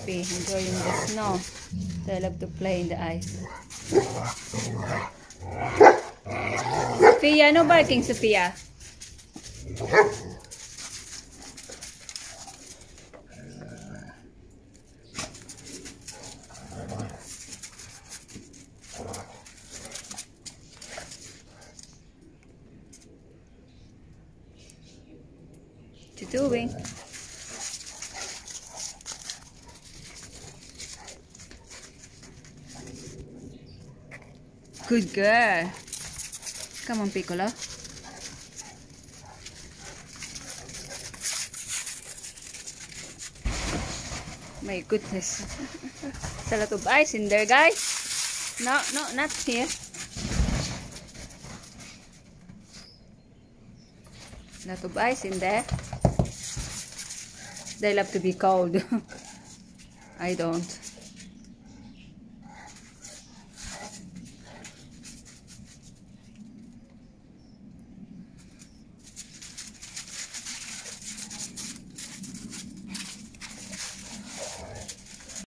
happy, enjoying the snow. They love to play in the ice. Sophia, no barking, Sophia. What you doing? Good girl. Come on, Piccolo. My goodness. There's a lot of ice in there, guys. No, not here. Lot of ice in there. They love to be cold. I don't.